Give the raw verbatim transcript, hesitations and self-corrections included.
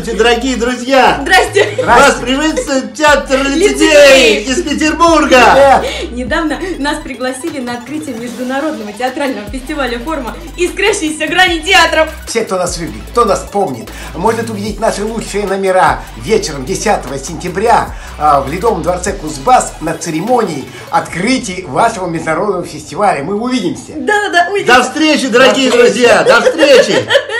Здравствуйте, дорогие друзья! Здрасте! Вас приветствует театр лицедеев из Петербурга! Недавно нас пригласили на открытие международного театрального фестиваля «Форма. Искрящиеся грани театров». Все, кто нас любит, кто нас помнит, может увидеть наши лучшие номера вечером десятого сентября в Ледовом дворце Кузбасс на церемонии открытия вашего международного фестиваля. Мы увидимся. Да-да-да, увидимся. До встречи, дорогие друзья! До встречи!